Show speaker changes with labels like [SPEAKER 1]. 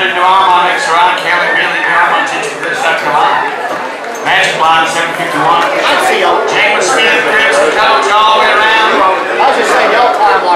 [SPEAKER 1] Brendan Durham on next round. Kelly Billy Durham on Chichester, South Carolina. Magic line 751.
[SPEAKER 2] I see y'all.
[SPEAKER 1] James Smith, Chris, coach all the way around.
[SPEAKER 2] I was just saying, y'all time